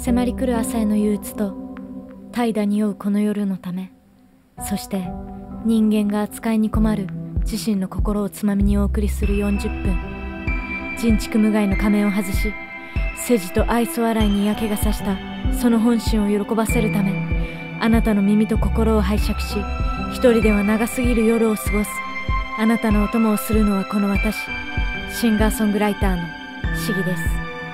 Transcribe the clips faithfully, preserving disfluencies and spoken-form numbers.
迫り来る朝への憂鬱と怠惰に酔うこの夜のため、そして人間が扱いに困る自身の心をつまみにお送りするよんじゅっぷん、人畜無害の仮面を外し、世辞と愛想笑いに嫌気がさしたその本心を喜ばせるため、あなたの耳と心を拝借し、一人では長すぎる夜を過ごすあなたのお供をするのはこの私、シンガーソングライターのシギです。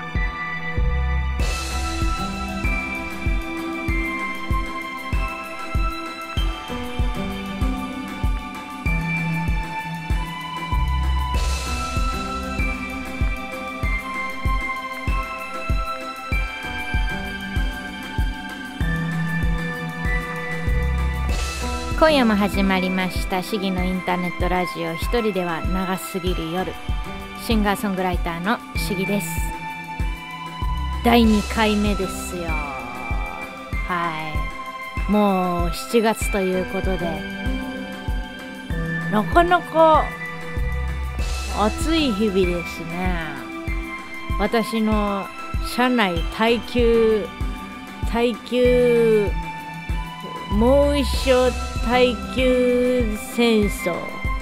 今夜も始まりましたシギのインターネットラジオ、一人では長すぎる夜、シンガーソングライターのシギです。だいにかいめですよ。はい、もうしちがつということで、なかなか暑い日々ですね。私の車内耐久耐久猛暑耐久戦争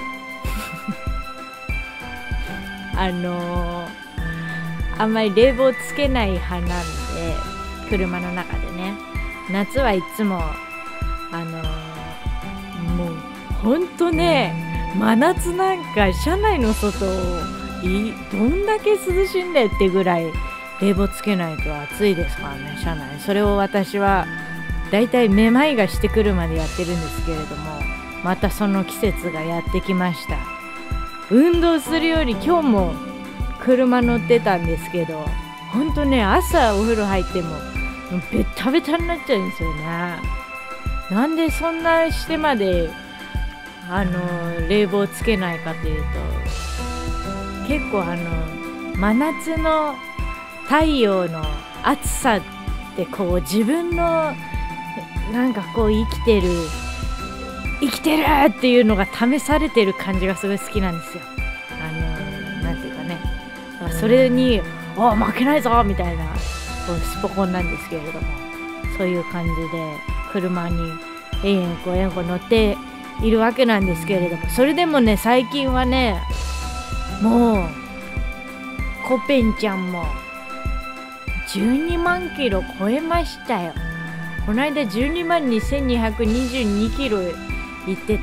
あのー、あんまり冷房つけない派なんで、車の中でね、夏はいつもあのー、もうほんとね、真夏なんか車内の外いどんだけ涼しいんだよってぐらい冷房つけないと暑いですからね、車内。それを私はだいたいめまいがしてくるまでやってるんですけれども、またその季節がやってきました。運動するより今日も車乗ってたんですけど、ほんとね、朝お風呂入ってもベッタベタになっちゃうんですよね。なんでそんなしてまであの冷房つけないかというと、結構あの真夏の太陽の暑さってこう自分のなんかこう生きてる生きてるっていうのが試されてる感じがすごい好きなんですよ。あのなんていうかね、だからそれにお負けないぞみたいなこうスポコンなんですけれども、そういう感じで車にえんえんこえんこ乗っているわけなんですけれども、それでもね、最近はね、もうコペンちゃんもじゅうにまんキロ超えましたよ。この間じゅうにまんにせんにひゃくにじゅうにキロ行ってって、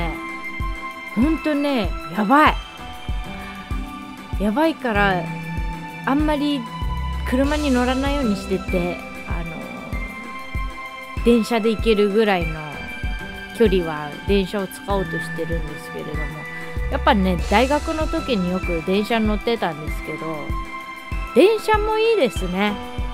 ほんとね、やばいやばいからあんまり車に乗らないようにしてて、あの電車で行けるぐらいの距離は電車を使おうとしてるんですけれども、やっぱね、大学の時によく電車に乗ってたんですけど、電車もいいですね。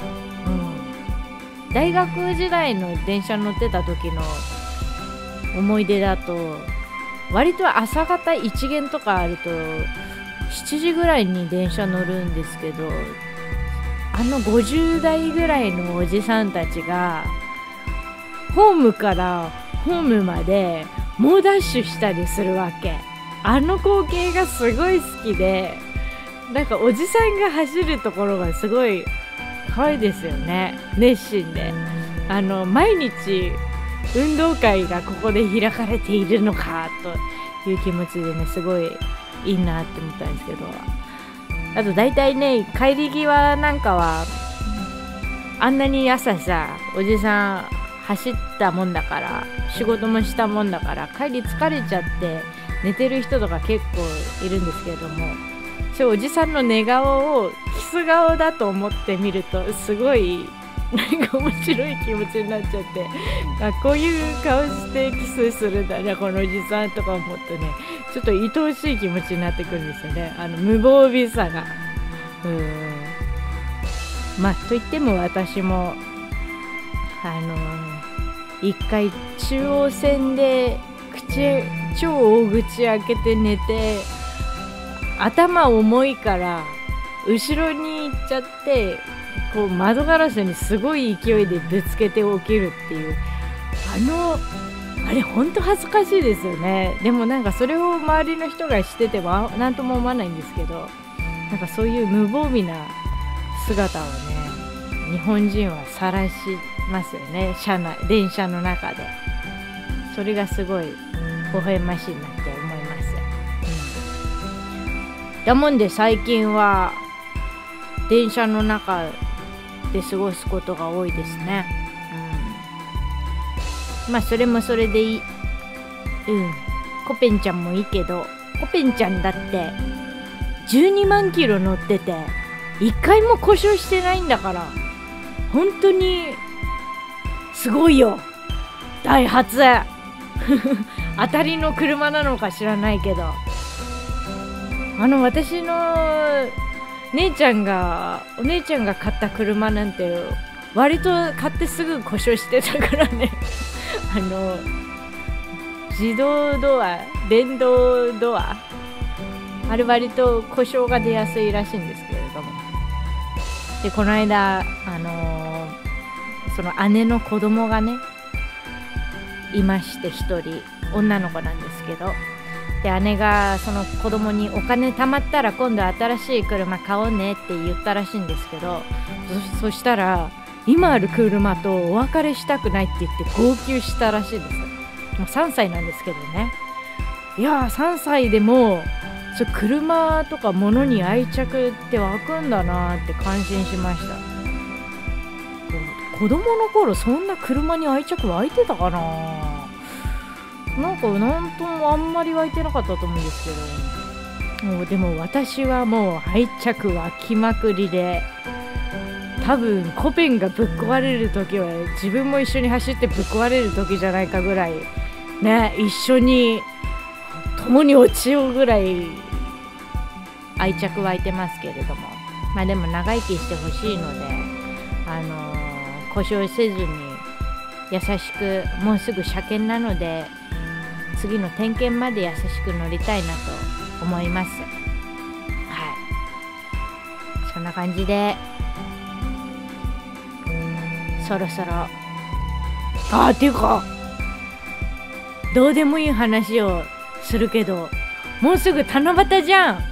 大学時代の電車乗ってた時の思い出だと、割と朝方一限とかあるとしちじぐらいに電車乗るんですけど、あのごじゅう代ぐらいのおじさんたちがホームからホームまで猛ダッシュしたりするわけ。あの光景がすごい好きで、なんかおじさんが走るところがすごい可愛いですよね。熱心で、あの毎日運動会がここで開かれているのかという気持ちでね、すごいいいなって思ったんですけど、あと大体ね、帰り際なんかはあんなに朝さ、おじさん走ったもんだから、仕事もしたもんだから、帰り疲れちゃって寝てる人とか結構いるんですけれども、そうおじさんの寝顔をキス顔だと思ってみると、すごいなんか面白い気持ちになっちゃって、あ、こういう顔してキスするんだねこのおじさんとか思ってね、ちょっと愛おしい気持ちになってくるんですよね。あの無防備さが。うーんまあといっても私もあのー、一回中央線で口超大口開けて寝て、頭重いから後ろに行っちゃって、こう窓ガラスにすごい勢いでぶつけて起きるっていう、あのあれほんと恥ずかしいですよね。でもなんかそれを周りの人がしてても何とも思わないんですけど、なんかそういう無防備な姿をね日本人は晒しますよね、車内電車の中で。それがすごい微笑ましいなって思います、うん、だもんで最近は電車の中で過ごすことが多いですね、うん、まあそれもそれでいい、うん、コペンちゃんもいいけど、コペンちゃんだってじゅうにまんキロ乗ってていっかいも故障してないんだから、本当にすごいよ。ダイハツ当たりの車なのか知らないけど、あの私の姉ちゃんがお姉ちゃんが買った車なんて割と買ってすぐ故障してたからねあの自動ドア、電動ドア、あれ割と故障が出やすいらしいんですけれども、でこの間あのー、その姉の子供がねいまして、一人女の子なんですけど、で姉がその子供にお金貯まったら今度新しい車買おうねって言ったらしいんですけど、 そ, そしたら今ある車とお別れしたくないって言って号泣したらしいです。もうさんさいなんですけどね。いやーさんさいでもそ車とか物に愛着って湧くんだなって感心しました。子供の頃そんな車に愛着湧いてたかな。なんかなんともあんまり湧いてなかったと思うんですけど、もうでも私はもう愛着湧きまくりで、多分コペンがぶっ壊れる時は自分も一緒に走ってぶっ壊れる時じゃないかぐらいね、一緒に共に落ちようぐらい愛着湧いてますけれども、まあでも長生きしてほしいので、あのー、故障せずに優しく、もうすぐ車検なので次の点検まで優しく乗りたいなと思います。はい、そんな感じでそろそろ、あーっていうかどうでもいい話をするけど、もうすぐ七夕じゃん。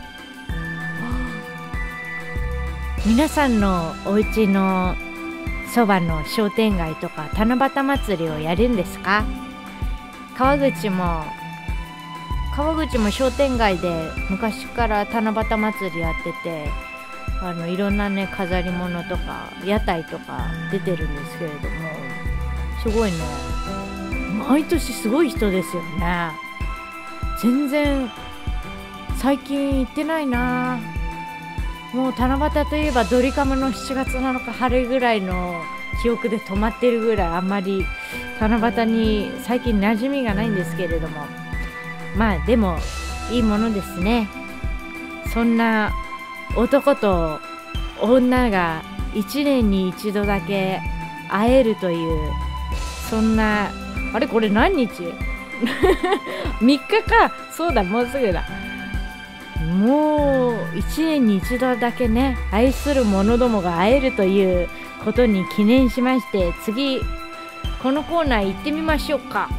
皆さんのお家のそばの商店街とか七夕祭りをやるんですか？川口も川口も商店街で昔から七夕祭りやってて、あのいろんなね飾り物とか屋台とか出てるんですけれども、すごいね、毎年すごい人ですよね。全然最近行ってないな。もう七夕といえばドリカムのしちがつなのか春ぐらいの記憶で止まってるぐらい、あんまり七夕に最近馴染みがないんですけれども、まあでもいいものですね。そんな男と女がいちねんに一度だけ会えるという、そんな、あれこれ何日みっかか。そうだ、もうすぐだ。もういちねんに一度だけね、愛する者どもが会えるということに記念しまして、次このコーナー行ってみましょうか。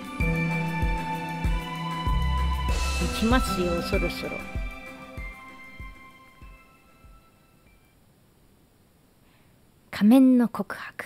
行きますよ、そろそろ。仮面の告白。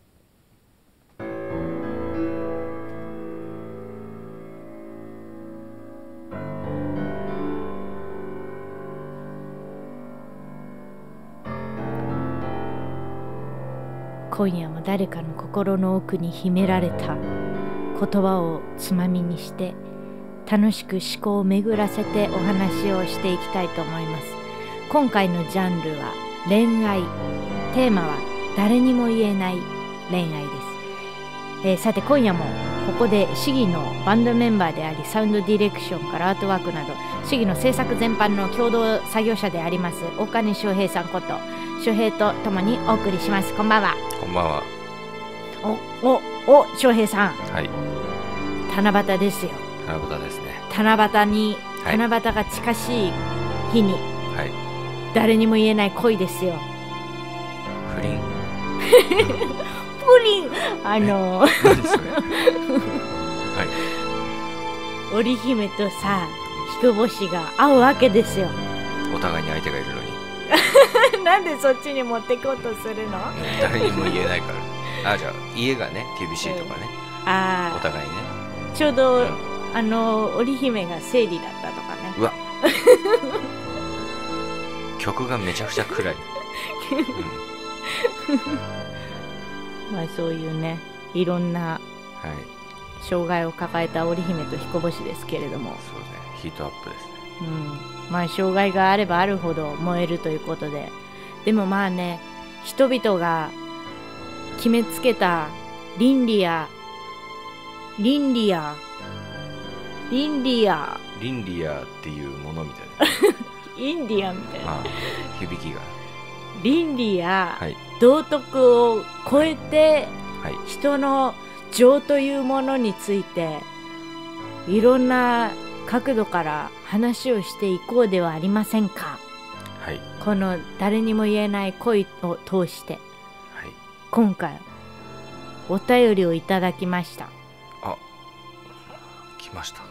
今夜も誰かの心の奥に秘められた言葉をつまみにして楽しく思考を巡らせてお話をしていきたいと思います。今回のジャンルは恋愛、テーマは誰にも言えない恋愛です。えー、さて今夜もここでシギのバンドメンバーであり、サウンドディレクションからアートワークなどシギの制作全般の共同作業者であります大金翔平さんこと翔平とともにお送りします。こんばんは。 こんばんは。 おおお翔平さん、 はい、 七夕ですよ。 七夕ですね。 七夕に、 はい、 七夕が近しい日に、 はい、 誰にも言えない恋ですよ。 不倫プリン、あの何それはい、 織姫とさ、彦星が会うわけですよ。 お互いに相手がいるのになんでそっちに持ってこうとするの？ 誰にも言えないからあ、じゃあ家がね厳しいとかね、 うん、あお互いねちょうど、 うん、 あの織姫が生理だったとかね。 うわ曲がめちゃくちゃ暗い、 うん、まあそういうねいろんな障害を抱えた織姫と彦星ですけれども、 そうね、ヒートアップですね。 うん、まあ障害があればあるほど燃えるということで、でもまあね、人々が決めつけた倫理や倫理や倫理やリンリアっていうものみたいなインディアンみたいな、 ああ響きが倫理やはい道徳を超えてはい人の情というものについていろんな角度から話をしていこうではありませんか。 はい、 この誰にも言えない恋を通してはい、 今回お便りをいただきました。 あ、来ました。 はい、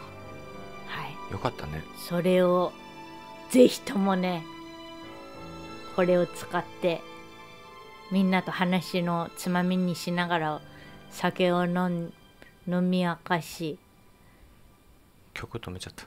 よかったね。 それをぜひともね、これを使ってみんなと話のつまみにしながら酒を飲ん飲み明かし、 曲止めちゃった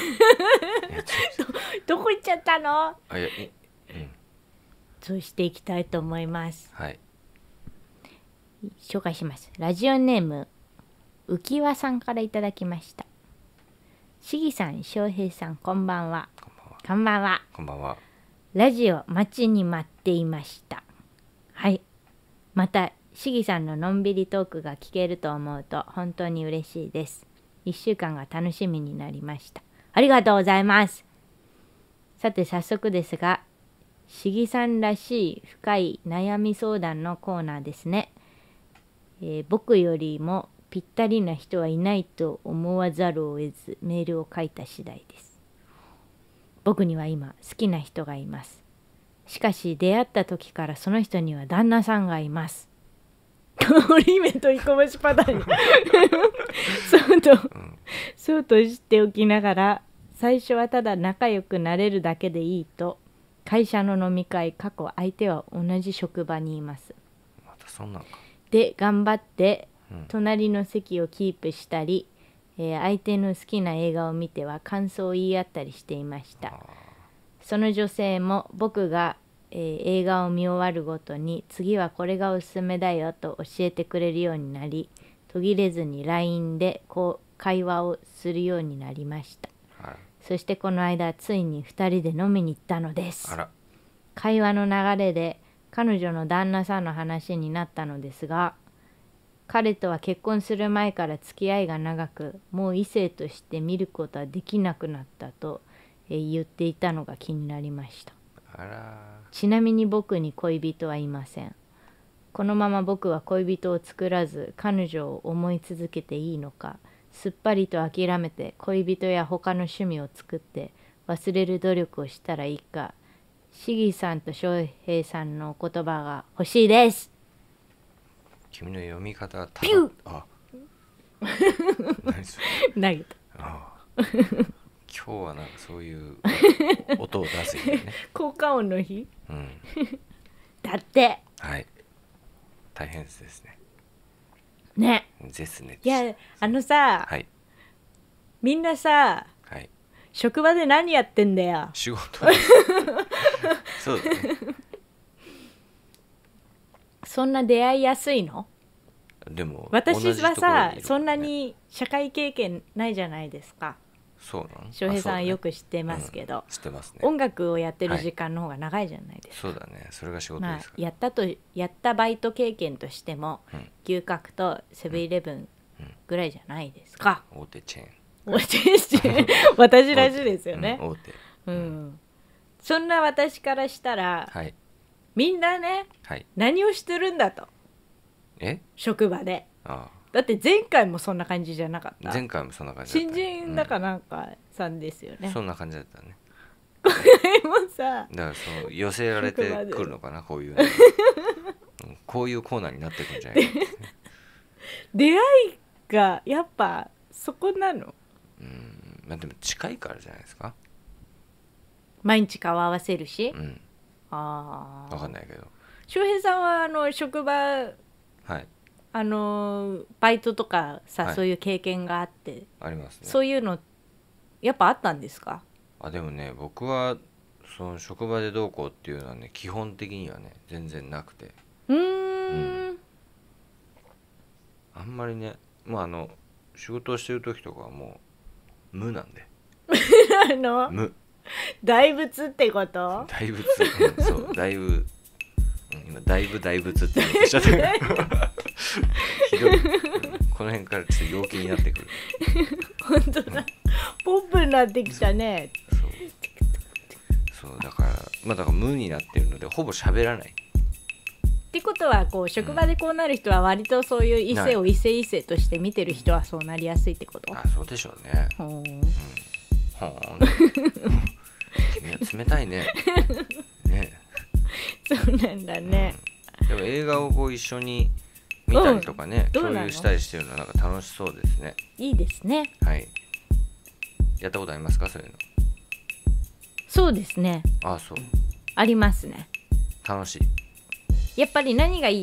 ど, どこ行っちゃったの？ あ、いや、いうんそうしていきたいと思います。 はい、 紹介します。ラジオネーム浮輪さんからいただきました。しぎさん、しょうへいさん、こんばんは。 こんばんは。 こんばんは。 こんばんは。 ラジオ待ちに待っていました。はい、またしぎさんののんびりトークが聞けると思うと本当に嬉しいです。いっしゅうかんが楽しみになりました。ありがとうございます。さて早速ですが、しぎさんらしい深い悩み相談のコーナーですね。えー、僕よりもぴったりな人はいないと思わざるを得ずメールを書いた次第です。僕には今好きな人がいます。しかし出会った時からその人には旦那さんがいます。織姫と彦星パターンそうと、うん、そうと知っておきながら最初はただ仲良くなれるだけでいいと会社の飲み会、過去相手は同じ職場にいます。 またそんなんかで頑張って隣の席をキープしたり、うん、えー、相手の好きな映画を見ては感想を言い合ったりしていました。その女性も僕が、えー、映画を見終わるごとに次はこれがおすすめだよと教えてくれるようになり、途切れずに ライン でこう会話をするようになりました。そしてこの間ついにふたりで飲みに行ったのです。 あら。 会話の流れで彼女の旦那さんの話になったのですが、彼とは結婚する前から付き合いが長く、もう異性として見ることはできなくなったと、えー、言っていたのが気になりました。 あら。 ちなみに僕に恋人はいません。このまま僕は恋人を作らず彼女を思い続けていいのか、すっぱりと諦めて恋人や他の趣味を作って忘れる努力をしたらいいか、しぎさんと翔平さんのお言葉が欲しいです。 君の読み方たピューあ何それ投げた。 ああ今日はなんかそういう音を出す日ね効果音の日、 うん、 だってはい大変ですねね。 ですね。 いやあのさ、 はい、 みんなさ、 はい、 職場で何やってんだよ。 仕事そうだね。 そんな出会いやすいの？ でも私はさ、 ね、 そんなに社会経験ないじゃないですか。 そうなの？ 翔平さんよく知ってますけど、 うん、知ってますね。 音楽をやってる時間の方が長いじゃないですか。 はい、そうだね。それが仕事ですか、 まあ、やったとやったバイト経験としても、うん、牛角とセブンイレブンぐらいじゃないですか。 うん、大手チェーン。 大手チェーン私らしいですよね。 大手。 うん。うん、そんな私からしたら、 はい、 みんなね、はい、何をしてるんだと。 え？職場で。 ああ。 だって前回もそんな感じじゃなかった？ 前回もそんな感じだった、 ね、新人だかなんかさんですよね、 うん、そんな感じだったね。 これもさ、 だからその寄せられてくるのかな、こういうのこういうコーナーになってくんじゃないか出会いがやっぱそこなの？ うん、まあでも近いからじゃないですか。 毎日顔合わせるし、 うん、 ああ分かんないけど。 翔平さんはあの職場はいあのバイトとかさ、 はいそういう経験があってありますね。 そういうのやっぱあったんですか？ あでもね僕はその職場でどうこうっていうのはね基本的にはね全然なくて、 うーんあんまりねまああの仕事をしてる時とかはもう無なんであの無大仏ってこと？ 大仏、うん、そうだいぶ、うん、今だいぶ大仏って言っちゃったけどひどい、うん、この辺からちょっと陽気になってくる。 本当だ、ポップになってきたね。 そうそうだからまあだから無になってるのでほぼ喋らない。 ってことはこう職場でこうなる人は割とそういう異性を異性異性として見てる人はそうなりやすいってこと？ あそうでしょうね。 ほーん、 うん、ほーん君は冷たいね。ね。 そうなんだね、 うん、でも映画をこう一緒に見たりとかね、 うん、 共有したりしてるのはなんか楽しそうですね。 いいですね。 はい。やったことありますかそういうの？ そうですね。 ああそう。 ありますね。 楽しい。 やっぱり何がいいって、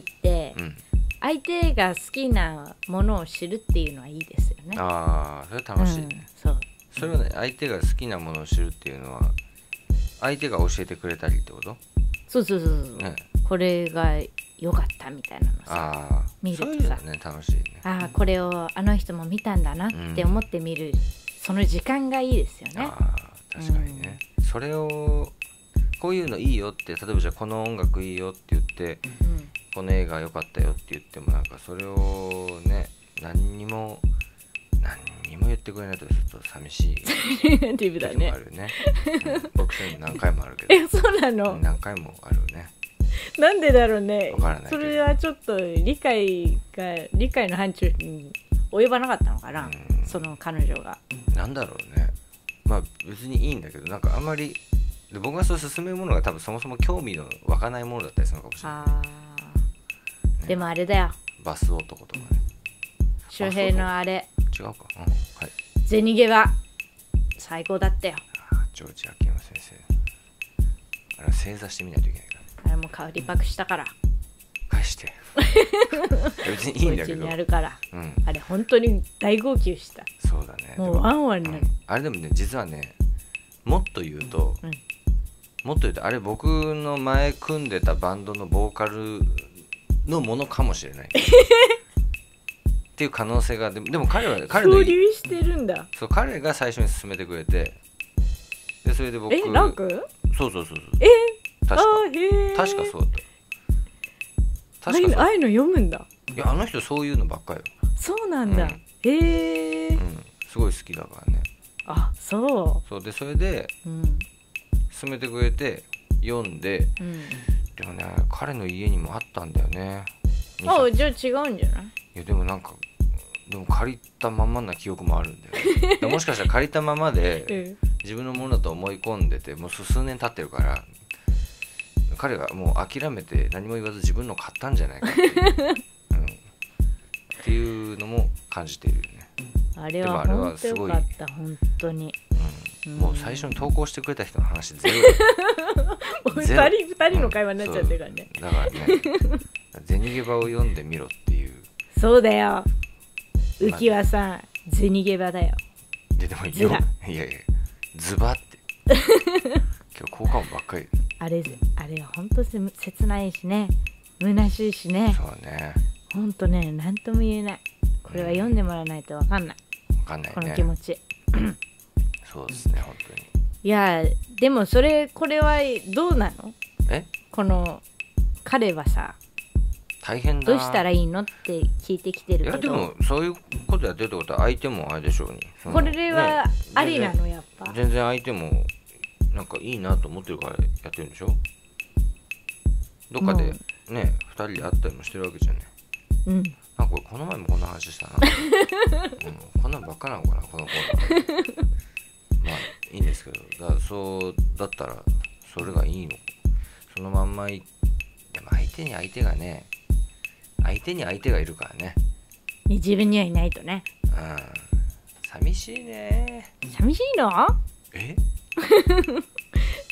うん、 相手が好きなものを知るっていうのはいいですよね。 ああそれ楽しい、ね、 うん、そうそれはね相手が好きなものを知るっていうのは相手が教えてくれたりってこと？ そうそうそうそう、ね、これが良かったみたいなのさあ見るとさ、 そういうのね楽しいね。 ああこれをあの人も見たんだなって思って見る、うん、その時間がいいですよね。 あ確かにね、うん、それをこういうのいいよって例えばじゃあこの音楽いいよって言って、うん、この映画良かったよって言ってもなんかそれをね何にも何にも言ってくれないとちょっと寂しいネガティブだね。 時もあるね、うん、僕そういうの何回もあるけどえそうなの？ 何回もあるね。 なんでだろうね。 わからないけどそれはちょっと理解が理解の範疇に及ばなかったのかな、うん、その彼女が。 なんだろうね。まあ別にいいんだけどなんかあんまりで僕がそう進めるものが多分そもそも興味の湧かないものだったりするのかもしれない。あ、 ね、でもあれだよ。 バス男とかね。 周平のあれ。 違うか。うん、はい。 銭ゲバ最高だったよ。 あジョージ・アキノ先生。あれは正座してみないといけないから。 あれも香りパクしたから。 返して。別にいいんだけど。 にあるから、 うん。 あれ本当に大号泣した。 そうだね。 もうワンワンになる、うん。 あれでもね実はねもっと言うと、うん、もっと言うとあれ僕の前組んでたバンドのボーカルのものかもしれない。っていう可能性がでも、でも彼は彼の交流してるんだ。 そう彼が最初に勧めてくれてでそれで僕えランクそうそうそうそうえ確かあへ確かそうだった確かそうああいうの読むんだ。 いやあの人そういうのばっかよ。 そうなんだ、うん、へえ、 うん、すごい好きだからね。 あそうそうでそれで、うん、勧めてくれて読んで、うん、でもね彼の家にもあったんだよね。 あじゃあ違うんじゃない？ いやでもなんかでも借りたままな記憶もあるんだよ、ね、もしかしたら借りたままで自分のものだと思い込んでてもう数年経ってるから彼がもう諦めて何も言わず自分の買ったんじゃないかっていう、うん、っていうのも感じているよね。 あれは本当よかった本当に、 うんうん、もう最初に投稿してくれた人の話ゼロふたりふたりの会話になっちゃってるからね、 うん、だからね銭ゲバを読んでみろっていう。 そうだよ浮輪さん銭ゲバだよ。 ででもいやいやいやズバって今日効果音ばっかり。 あれあれは本当に切ないしね虚しいしね。 そうね本当ね何とも言えない。これは読んでもらわないと分かんない、 うん、分かんないねこの気持ちそうですね本当に。 いやでもそれこれはどうなの？ えこの彼はさ大変だどうしたらいいのって聞いてきてるけど。 いやでもそういうことやってるってことは相手もあれでしょうにこれはありなの、ね、やっぱ全然相手もなんかいいなと思ってるからやってるんでしょ。どっかでねふたりで会ったりもしてるわけじゃね。うんなんかこれこの前もこんな話したな、うん、こんなんばっかなのかなこのコーナーまあいいんですけどだからそうだったらそれがいいのそのまんまいでも相手に相手がね相手に相手がいるからね自分にはいないとね。 うん寂しいね。 寂しいの？ え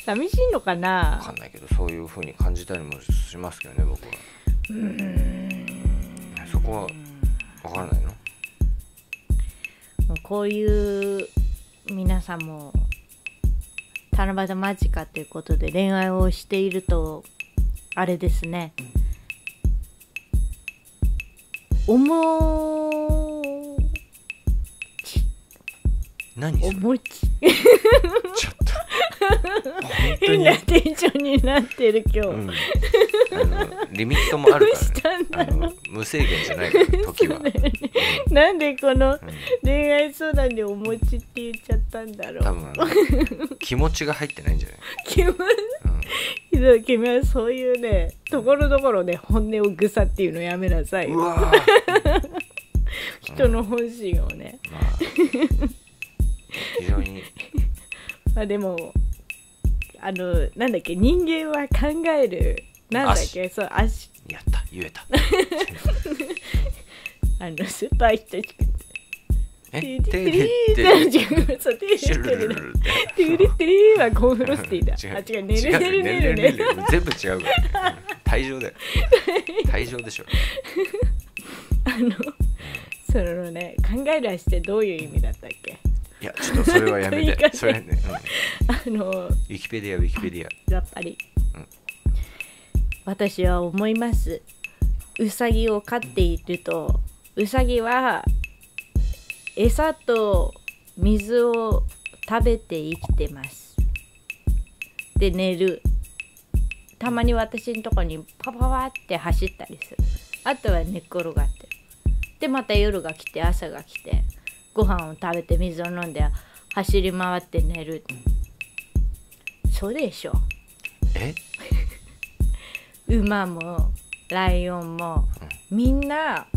寂しいのかな。 分かんないけどそういう風に感じたりもしますけどね僕は。うーんそこは分からないの？ もうこういう皆さんも七夕間近ということで恋愛をしているとあれですね、おも何それおもちちょっと変なテンションになってる今日、うん、 あのリミットもあるからね。あの無制限じゃないから時は、ねうん、なんでこの恋愛相談でお餅って言っちゃったんだろう。 多分あの気持ちが入ってないんじゃない？ 気持ち、うん、君はそういうねところどころで本音をぐさっていうのやめなさいよ。 うわ人の本心をね、 うんまあ、非常にまあでもあのなんだっけ人間は考えるなんだっけそう足やった言えたあのスーパー人しかえティティリーってそうティリーティリティリーはコーンフロスティーだ。あ違うねるねるねるねる全部違うから退場だよ退場でしょ。 あのそのね考える足ってどういう意味だったっけ？ いやちょっとそれはやめてそれね、 うん、あのウィキペディアウィキペディアやっぱり、うん、私は思います。ウサギを飼っているとウサギは餌と水を食べて生きてます。で寝る。たまに私のとこにパパパって走ったりする。あとは寝っ転がってる。でまた夜が来て朝が来てご飯を食べて水を飲んで走り回って寝る。そうでしょ。 え馬もライオンもみんな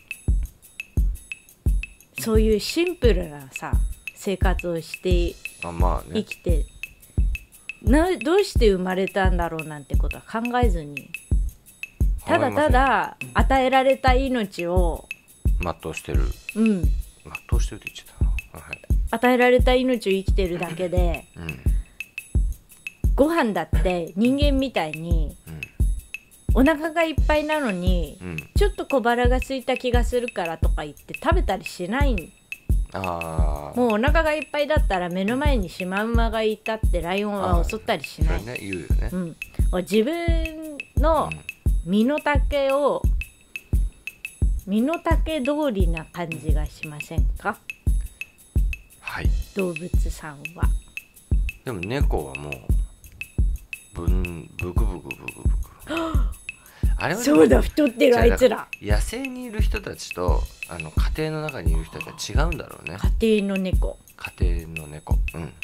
そういうシンプルなさ生活をしてあ、まあね、 生きてなどうして生まれたんだろうなんてことは考えずにただただ与えられた命を全うしてる、 うん、 全うしてるって言っちゃったな、はい、 与えられた命を生きてるだけで、うん、ご飯だって人間みたいに、うん、お腹がいっぱいなのに、うん、ちょっと小腹が空いた気がするからとか言って食べたりしない。あもうお腹がいっぱいだったら目の前にシマウマがいたってライオンは襲ったりしない。 それね言うよね、うん、 自分の身の丈を身の丈通りな感じがしませんか？ はい。 動物さんは。 でも猫はもうブンブクブクブクブクあれはそうだ太ってるあいつら。 野生にいる人たちとあの家庭の中にいる人たちは違うんだろうね。 家庭の猫。 家庭の猫。うんうんうん。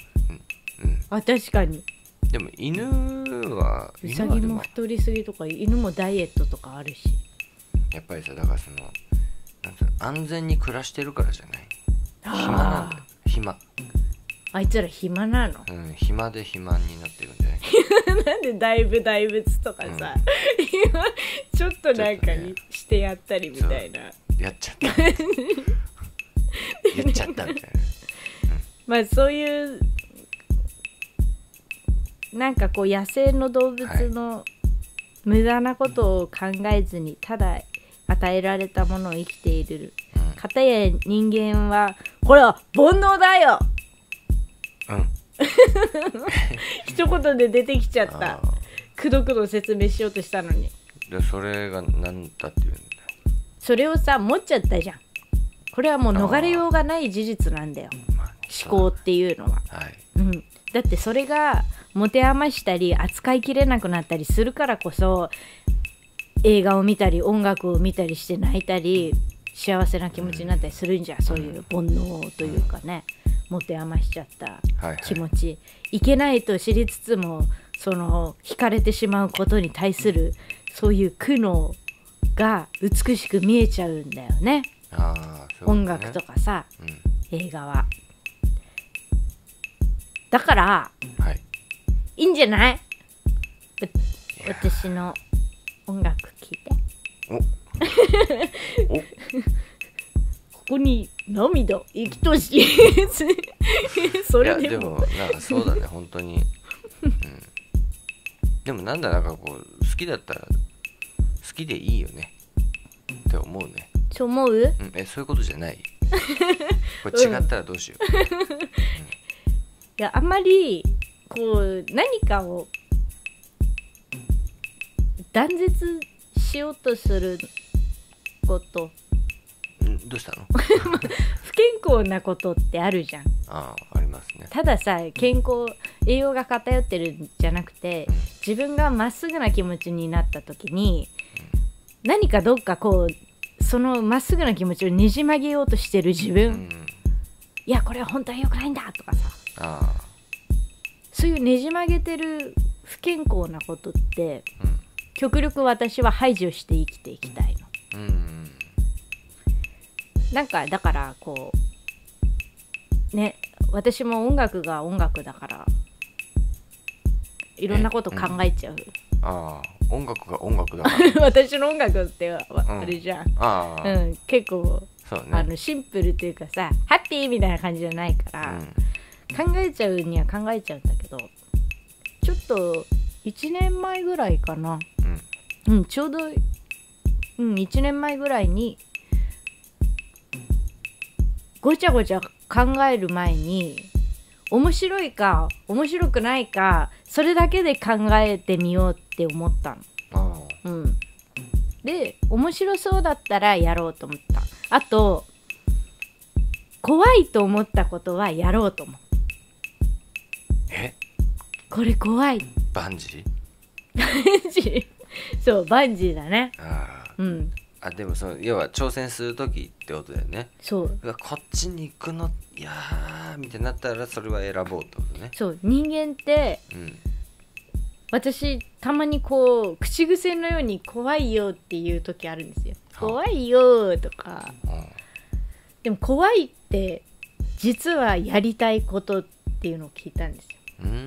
あ確かに。 でも犬はウサギも太りすぎとか犬もダイエットとかあるし。 やっぱりさだからそのなんていうの安全に暮らしてるからじゃない。暇なんだよ。暇。 あいつら暇なの？ うん、暇で肥満になってるんじゃないなんで大仏大仏とかさ、うん、今ちょっとなんかにしてやったりみたいな、ね、 やっちゃった言っちゃったみたいな、うん、 まあそういうなんかこう野生の動物の無駄なことを考えずにただ与えられたものを生きている、うん、かたや人間はこれは煩悩だようん一言で出てきちゃった。くどくど説明しようとしたのに。 でそれが何だっていうんだよ。 それをさ持っちゃったじゃん。これはもう逃れようがない事実なんだよ、まあ、思考っていうのは、はいうん、だってそれが持て余したり扱いきれなくなったりするからこそ映画を見たり音楽を見たりして泣いたり幸せな気持ちになったりするんじゃん、うん、そういう煩悩というかね、持て余しちゃった気持ち、はいはい、いけないと知りつつもその惹かれてしまうことに対するそういう苦悩が美しく見えちゃうんだよね。あそうね音楽とかさ、うん、映画はだから、はい、いいんじゃない？私の音楽聴いておおここに涙生きとしそれでもいやでもなんかそうだね本当に、うん、 でもなんだなんかこう好きだったら好きでいいよねって思うね。 そう思う？うん、 えそういうことじゃない？これ違ったらどうしよう。うん、いやあんまりこう何かを断絶しようとすること、 んどうしたの？ 不健康なことってあるじゃん。 ああ、ありますね。 たださ、健康栄養が偏ってるんじゃなくて、自分がまっすぐな気持ちになった時に、うん、何かどっかこうそのまっすぐな気持ちをねじ曲げようとしてる自分、うん、いやこれは本当は良くないんだとかさ、あそういうねじ曲げてる不健康なことって、うん、極力私は排除して生きていきたいの、うん、なんかだからこうね、私も音楽が音楽だからいろんなこと考えちゃう。 ああ、音楽が音楽だから私の音楽ってあれじゃん、うん、あうん、結構そう、ね、あのシンプルっていうかさ、ハッピーみたいな感じじゃないから、うん、考えちゃうには考えちゃうんだけど、ちょっといちねんまえぐらいかな、うん、うん、ちょうど、うん、いちねんまえぐらいにごちゃごちゃ考える前に面白いか面白くないかそれだけで考えてみようって思ったの。あ、うん、で面白そうだったらやろうと思った。あと怖いと思ったことはやろうと思う。 えこれ怖い。 バンジーバンジーそうバンジーだね。 あ、うん、あでもその要は挑戦する時ってことだよね。 そうこっちに行くのいやーみたいになったらそれは選ぼうってことね。 そう人間って、うん、私たまにこう口癖のように怖いよっていう時あるんですよ。怖いよとか、うん、でも怖いって実はやりたいことっていうのを聞いたんですよ。うーん、うん、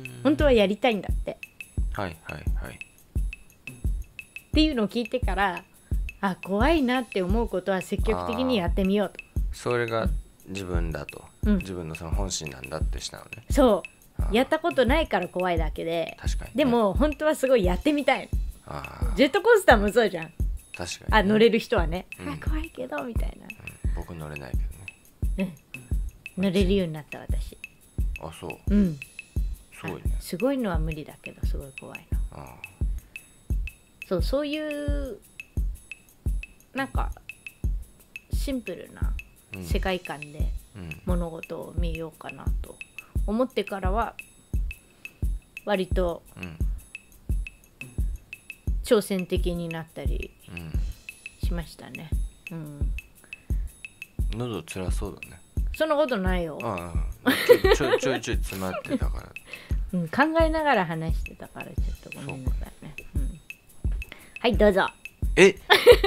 本当はやりたいんだって。 はいはいはい。 っていうのを聞いてから、あ怖いなって思うことは積極的にやってみようと。 それが自分だと、うん、自分のその本心なんだってしたのね。 そうやったことないから怖いだけで。 確かに、ね、 でも本当はすごいやってみたい。あジェットコースターもそうじゃん。 確かに、ね、 あ乗れる人はね、うん、あ怖いけどみたいな、 うん、僕乗れないけどね、 うん、乗れるようになった私。 あそう、 うん、 すごいね。 すごいのは無理だけどすごい怖いの。あそうそういうなんかシンプルな世界観で物事を見ようかなと思ってからは割と挑戦的になったりしましたね、うん、 喉辛そうだね。 そんなことないよ。 ああちょいちょいちょい詰まってたから、 うん、考えながら話してたからちょっとごめんなさいね、うん、はいどうぞ。 え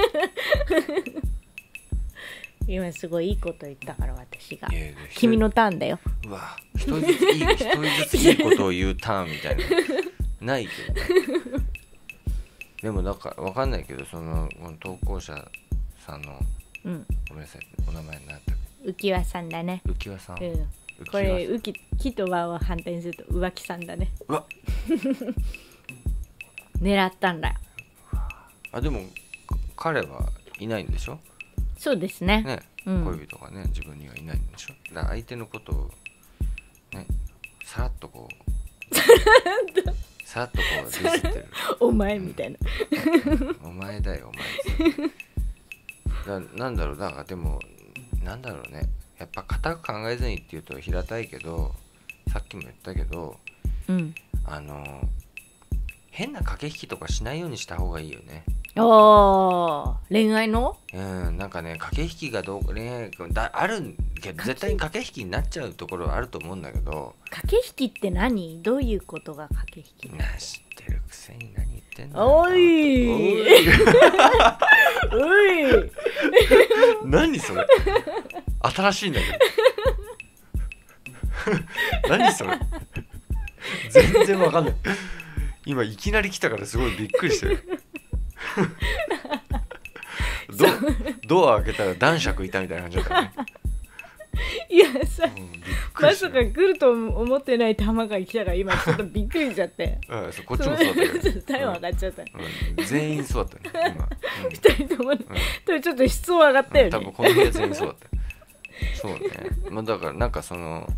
今すごいいいこと言ったから私が。君のターンだよ。 うわ一人ずついい一人ずついいことを言うターンみたいなないけどね。でもだから分かんないけどその投稿者さんの、うん、ごめんなさいお名前何だったっけ。 浮輪さんだね。 浮輪さん、うん、 これ浮き木と輪を反対にすると浮気さんだね。うわ狙ったんだよ。 あでも彼はいないんでしょ。 そうですね。 ね、うん、恋人がね自分にはいないんでしょ。だから相手のことをねさらっとこうさらっとこうディスってるお前みたいな、 うん、お前だよお前だなんだろう。だからでもなんだろうねやっぱ固く考えずにって言うと平たいけどさっきも言ったけど、うん、あの変な駆け引きとかしないようにした方がいいよね。 あ恋愛のうんなんかね駆け引きがどう恋愛だあるけど絶対に駆け引きになっちゃうところはあると思うんだけど。 駆け引きって何どういうことが駆け引きなの。 知ってるくせに何言ってんの。 おいおいおい何それ新しいんだけど何それ全然わかんない。今いきなり来たからすごいびっくりしてるド, ドア開けたら男爵いたみたいな感じだったねいやさ、 うん、びっくりしたまさか来ると思ってない玉が来たから今ちょっとびっくりしちゃってうん、そうこっちもそうだったよ、 ちょっと体温上がっちゃった、 うん、全員そうだったね今、うん、 二人とも、ねうん、ちょっと室温上がったよね、 多分この部屋全員そうだったそうね、まあ、だからなんかその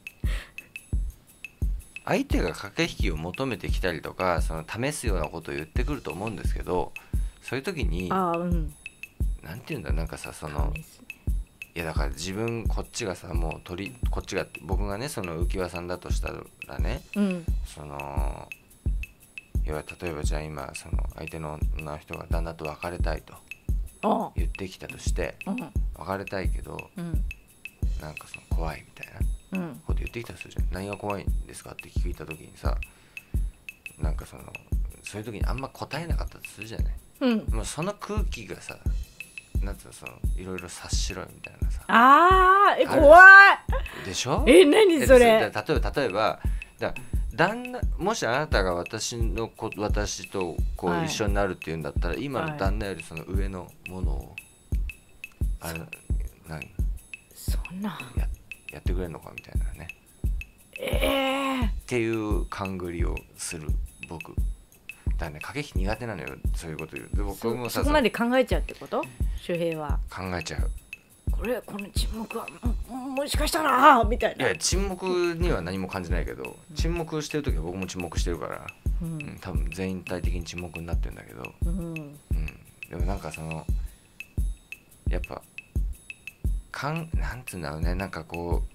相手が駆け引きを求めてきたりとかその試すようなことを言ってくると思うんですけど、そういう時にあ、うん、 なんていうんだなんかさそのいやだから自分こっちがさもう取りこっちが僕がねその浮輪さんだとしたらね、 うん、 その要は例えばじゃあ今その相手の女の人が旦那と別れたいと言ってきたとして、うん、別れたいけど、うん、なんかその怖いみたいなこと言ってきたとするじゃん、うん、何が怖いんですかって聞いた時にさ、なんかそのそういう時にあんま答えなかったとするじゃない、うん、もうその空気がさなんつうのそのいろいろ察しろよみたいなさ、 あーえ怖いでしょ、 え何それ、 例えば例えばだ旦那もしあなたが私のこ私とこう一緒になるっていうんだったら、はい、今の旦那よりその上のものを、はい、あれ何そんなや, やってくれるのかみたいなね、 えー、 っていう勘繰りをする僕だね。駆け引き苦手なのよそういうこと言うで僕もさそ, そこまで考えちゃうってこと周平は考えちゃうこれこの沈黙は も, もしかしたらみたいな。 いや沈黙には何も感じないけど、沈黙してる時は僕も沈黙してるから、うんうん、多分全体的に沈黙になってるんだけど、うんうん、でもなんかそのやっぱかんなんつうんだろうね、なんかこ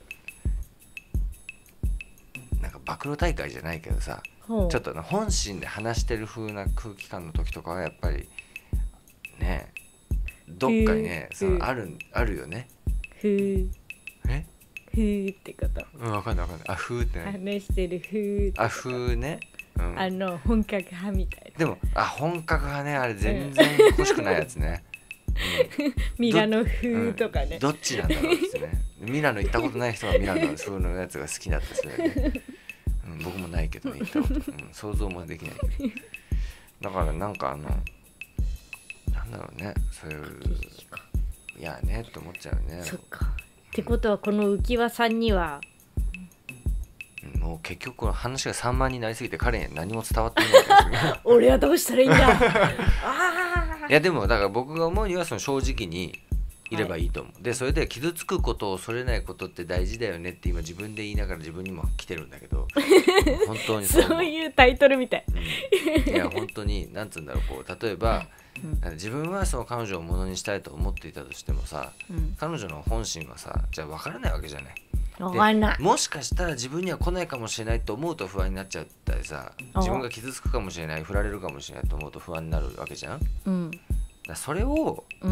うなんか暴露大会じゃないけどさ、ちょっと本心で話してる風な空気感の時とかはやっぱりねどっかにねそのあるあるよね。 ふーえふーってこと。 うん、分かんない分かんない。あふーってね。話してるふーって。 あふーね。うん、 あの本格派みたいな。 でもあ本格派ね、あれ全然欲しくないやつね。 うん、ミラノ風とかね、 うん、どっちなんだろうですね。ミラノ行ったことない人はミラノ風のやつが好きだったりするよね。うん、僕もないけど行ったこと、うん、想像もできないけど。だからなんかあのなんだろうね、そういういやねって思っちゃうね。 そっか。ってことはこの浮輪さんには、 うん、もう結局話が散漫になりすぎて彼に何も伝わってないから俺はどうしたらいいんだあいやでもだから僕が思うにはその正直にいればいいと思う、はい、でそれで傷つくことを恐れないことって大事だよねって今自分で言いながら自分にも来てるんだけど本当にそうそういうタイトルみたい、 うん、いや本当になんつうんだろう、こう例えばうん、自分はその彼女をものにしたいと思っていたとしてもさ、うん、彼女の本心はさじゃあ分からないわけじゃない。 分かんない。 もしかしたら自分には来ないかもしれないと思うと不安になっちゃったりさ、自分が傷つくかもしれない、振られるかもしれないと思うと不安になるわけじゃん、うん、だそれを、うん、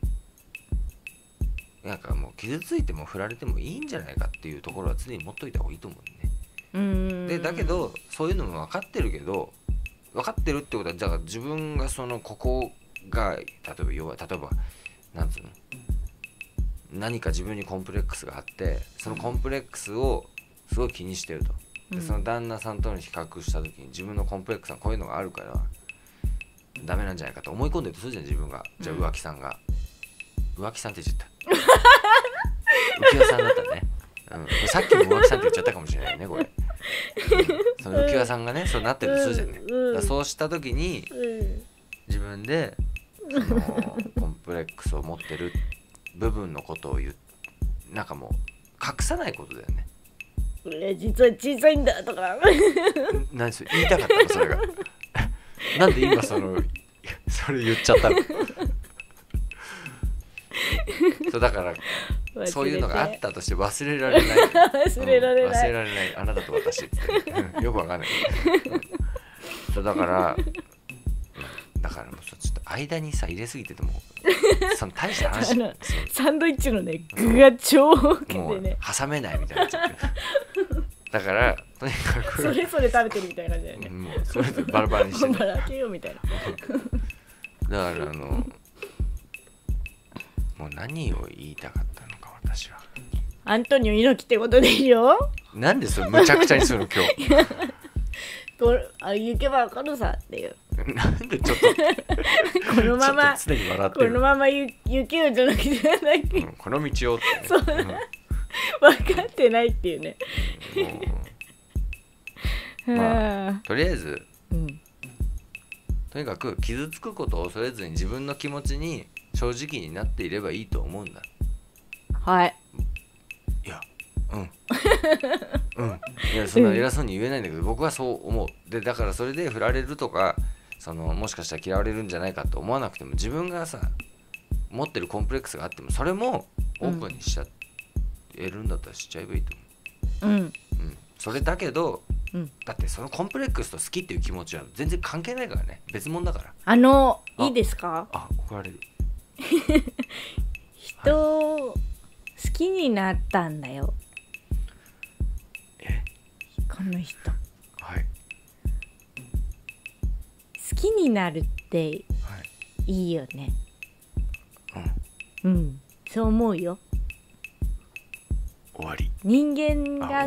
なんかもう傷ついても振られてもいいんじゃないかっていうところは常に持っといた方がいいと思うね。うーんでだけどそういうのも分かってるけど分かってるってことはだから自分がそのここが例えば弱い、例えばなんつうの何か自分にコンプレックスがあってそのコンプレックスをすごい気にしてると、でその旦那さんとの比較した時に自分のコンプレックスはこういうのがあるからダメなんじゃないかと思い込んでるとするじゃん自分が。じゃあ浮気さんが、うん、浮気さんって言っちゃった浮気さんだったね、うん、さっきも浮気さんって言っちゃったかもしれないねこれ。その浮輪さんがねそうなってるとするじゃんね、うん、だそうした時に、うん、自分でそのコンプレックスを持ってる部分のことを言うなんかもう隠さないことだよね。 俺実は小さいんだとか何それ言いたかったのそれがなんで今そのそれ言っちゃったのそうだからそういうのがあったとして忘れられない忘れられない、うん、 忘れられないあなたと私って、うん、よくわかんないそうだからだからもうちょっと間にさ入れすぎててもその大した話サンドイッチのね具が超多くてねもう挟めないみたいになっちゃってだからとにかくそれぞれ食べてるみたいな感じだよね。 もうそれぞれバラバラにして、ね、 バラけよみたいなだからあのもう何を言いたかったのか私はアントニオ猪木ってことでいいよ。 なんでそれむちゃくちゃにするの今日こあ行けば分かるさっていうなんでちょっとこのまま常に笑ってるこのまま行けよじゃなくてなんだっけ、 うん、この道をって、ね、 そう、 うん分かってないっていうね。 まあとりあえず、 うん、 とにかく傷つくことを恐れずに自分の気持ちに正直になっていればいいと思うんだ。 はい。 いや、うんうん、いやそんな偉そうに言えないんだけど、僕はそう思う。でだからそれで振られるとか、そのもしかしたら嫌われるんじゃないかと思わなくても、自分がさ持ってるコンプレックスがあってもそれもオープンにしちゃえるんだったらしちゃえばいいと思う。うん、うん、それだけど、うん、だってそのコンプレックスと好きっていう気持ちは全然関係ないからね。別物だから。 あのいいですか？ あ、怒られる。 人を好きになったんだよ。 え？ この人。 はい。 好きになるっていいよね。はい、うん。うん。そう思うよ。 終わり。 人間が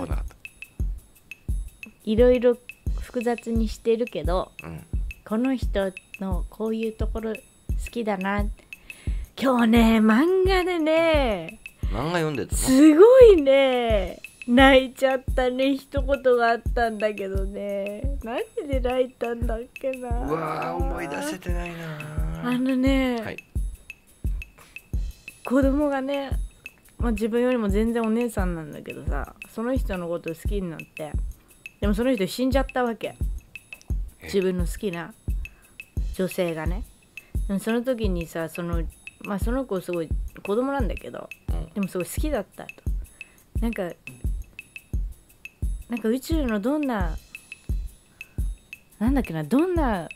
いろいろ複雑にしてるけど、うん、この人のこういうところ好きだな。今日ね漫画でね、 漫画読んでたの？ すごいね泣いちゃったね。一言があったんだけどね、何で泣いたんだっけな。 うわー思い出せてないな。 あのね、はい、子供がね、まあ、自分よりも全然お姉さんなんだけどさ、その人のこと好きになって、でもその人死んじゃったわけ。自分の好きな女性がね。その時にさ、そのまあその子すごい子供なんだけど、でもすごい好きだったと。なんかなんか宇宙のどんななんだっけな、どんな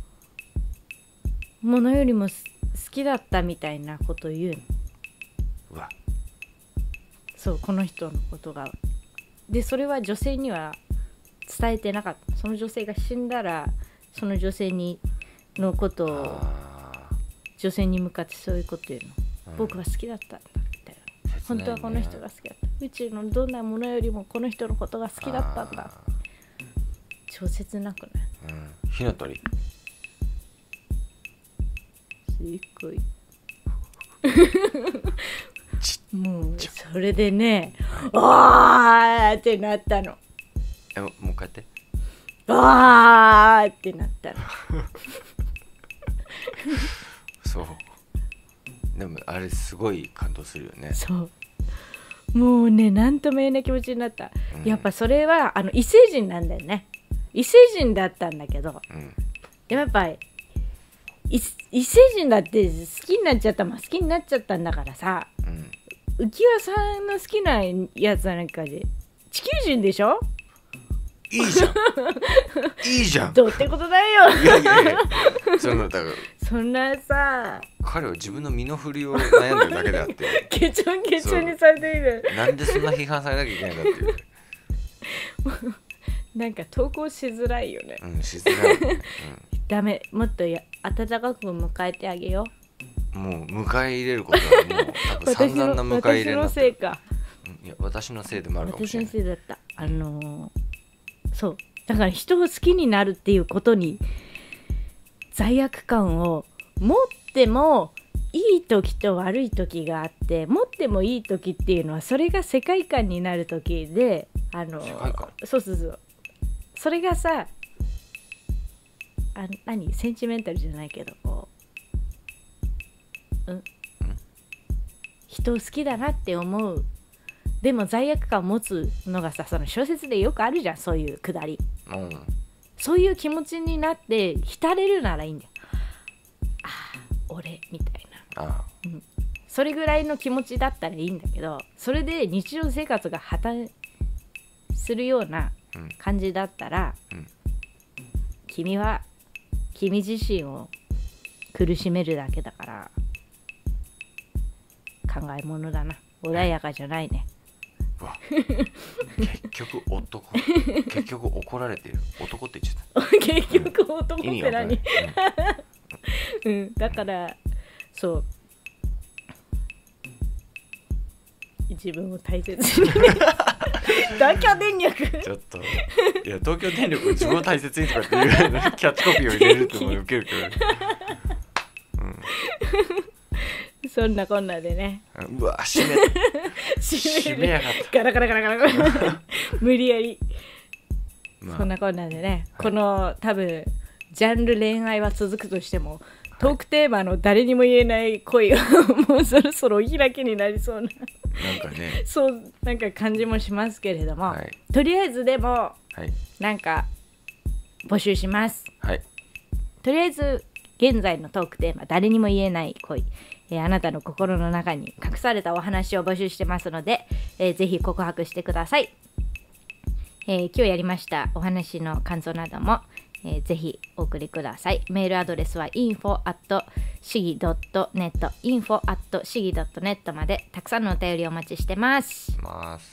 ものよりも好きだったみたいなことを言うの。 うわ。 そう、この人のことが。でそれは女性には伝えてなかった。その女性が死んだらその女性にのことを女性に向かってそういうこと言うの、うん、僕は好きだったんだみたいな、ね、本当はこの人が好きだった、宇宙のどんなものよりもこの人のことが好きだったんだ。超切なくない？ うん、火の鳥すっごいもうそれでね、わーってなったの。 え、もう一回やって。 わーってなったの。 そうでもあれすごい感動するよね。 そうもうね、なんとも言えない気持ちになった、うん、やっぱそれはあの異星人なんだよね。異星人だったんだけど、うん、でもやっぱり異星人だって好きになっちゃった、まあ、好きになっちゃったんだからさ、うん、浮輪さんの好きなやつはなんかで地球人でしょ。 いいじゃんいいじゃんどうってことだよ。 いやいやいやそのだからそんなさ、 彼は自分の身の振りを悩んでるだけであってケチョンケチョンにされている。 なんでそんな批判されなきゃいけないんだっていうなんか投稿しづらいよね。 うん、しづらい、ね、うん、 ダメ、もっとや温かく迎えてあげよう。もう迎え入れることはもう多分散々な迎え入れになってる。私のせいか。いや私のせいでもあるかもしれない。 私のせいだった。あのー、そうだから人を好きになるっていうことに罪悪感を持ってもいい時と悪い時があって、持ってもいい時っていうのはそれが世界観になる時で、あのそうそうそう、それがさあ何センチメンタルじゃないけどこう、うん、人を好きだなって思う、でも罪悪感を持つのがさ、その小説でよくあるじゃん、そういうくだり、うん、そういう気持ちになって浸れるならいいんだよ。ああ俺みたいな、ああ、うん、それぐらいの気持ちだったらいいんだけど、それで日常生活が破綻するような感じだったら、うんうん、君は君自身を苦しめるだけだから考えものだな。穏やかじゃないね。 わ結局男結局怒られてる男って言っちゃった結局男って何、うんうん、だからそう自分を大切に東京電力ちょっといや東京電力自分を大切にとかっていうキャッチコピーを入れるってもウケるけど、うん、 そんなこんなでね、 うわ締め締めやがったガラガラガラガラガラ無理やり、 まあ、 そんなこんなんでね、 はい、 この多分ジャンル恋愛は続くとしても、トークテーマの誰にも言えない恋がもうそろそろお開きになりそうななんかねそうなんか感じもしますけれども、 はい、 とりあえずでも、 はい、 なんか募集します、 はい、 とりあえず現在のトークテーマ誰にも言えない恋、えー、あなたの心の中に隠されたお話を募集してますので、えー、ぜひ告白してください、えー、今日やりましたお話の感想なども、えー、ぜひお送りください。メールアドレスは インフォ アット シギ ドット ネット インフォ アット シギ ドット ネット までたくさんのお便りお待ちしてます。 ます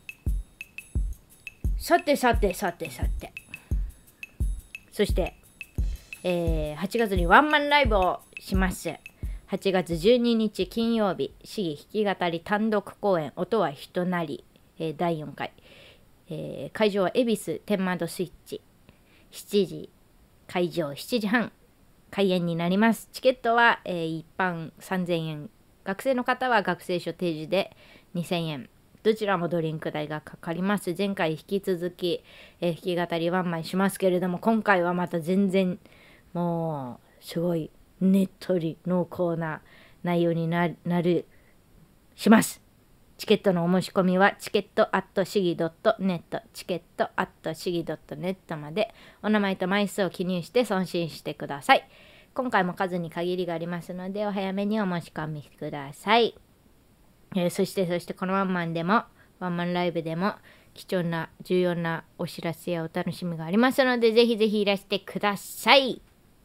さてさてさてさて、そして、えー、はちがつにワンマンライブをします。はちがつじゅうににち金曜日、市議弾き語り単独公演音は人なり、えー、だいよんかい、えー、会場は恵比寿天窓スイッチ、しちじ会場しちじはん開演になります。チケットは、えー、一般さんぜんえん、学生の方は学生証提示でにせんえん、どちらもドリンク代がかかります。前回引き続き、えー、弾き語りワンマンしますけれども、今回はまた全然もうすごいねっとり濃厚な内容に な, なるします。チケットのお申し込みはチケットアットシギドットネット、チケットアットシギドットネットまでお名前と枚数を記入して送信してください。今回も数に限りがありますのでお早めにお申し込みください。えー、そしてそしてこのワンマンでもワンマンライブでも貴重な重要なお知らせやお楽しみがありますので、ぜひぜひいらしてください。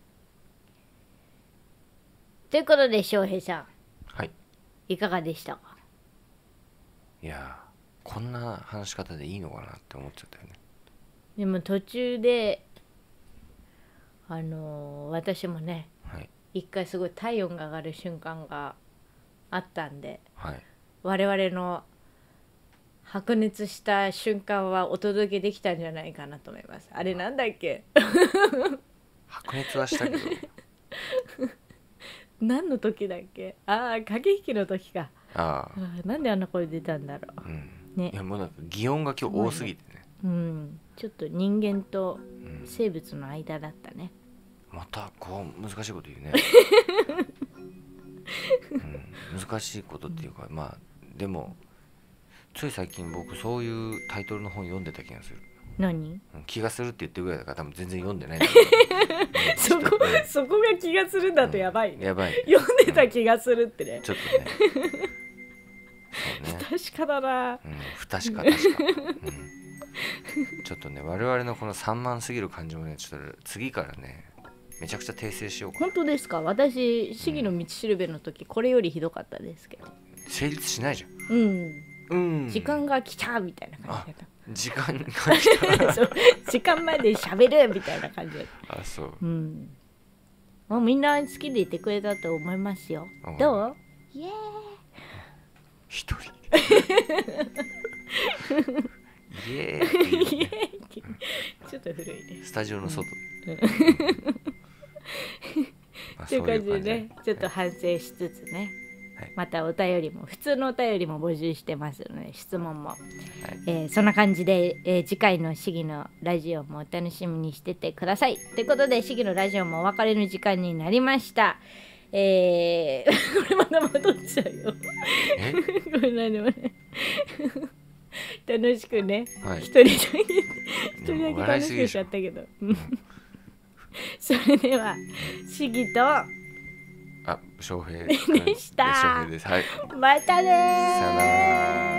ということで翔平さん、 はい、 いかがでしたか？ いやこんな話し方でいいのかなって思っちゃったよね。 でも途中であのー、私もね、はい、一回すごい体温が上がる瞬間があったんで、はい、我々の白熱した瞬間はお届けできたんじゃないかなと思います。あれなんだっけ白熱はしたけど何の時だっけ？ああ、駆け引きの時か。 ああ、 なんであんな声出たんだろう、うんね、 いやもうなんか擬音が今日多すぎてね、 うん、ちょっと人間と生物の間だったね、 うん、またこう難しいこと言うね、うん、難しいことっていうか、まあでもつい最近僕そういうタイトルの本読んでた気がする。 何？ 気がするって言ってるぐらいだから多分全然読んでないんだそこ、そこが気がするんだとやばいね、 うん、やばい、ね、 読んでた気がするってね、 うん、ちょっとねそうね、不確かだな、 うん、不確か確か、うん、ちょっとね我々のこの散漫すぎる感じもねちょっと次からねめちゃくちゃ訂正しようか。 本当ですか？私市議の道しるべの時、うん、これよりひどかったですけど成立しないじゃん。 うんうん、 時間が来たみたいな感じだった。 時間が来たそう時間まで喋るみたいな感じだった。 あ、そう、 うん、もうみんな好きでいてくれたと思いますよ。どう？イエーイ一人イエーイ、ね、 ちょっと古いね。 スタジオの外という感じでね、ちょっと反省しつつね、はい、またお便りも普通のお便りも募集してますので、質問も、はい、えー、そんな感じで、えー、次回の市議のラジオもお楽しみにしててください。ということで市議のラジオもお別れの時間になりました。えー、これまだ戻っちゃうよこれ何でもね楽しくね、はい、一人だけ一人だけ楽しくしちゃったけどそれでは市議とあ、翔平でした。 翔平です。はい。 またねー。 さよなら。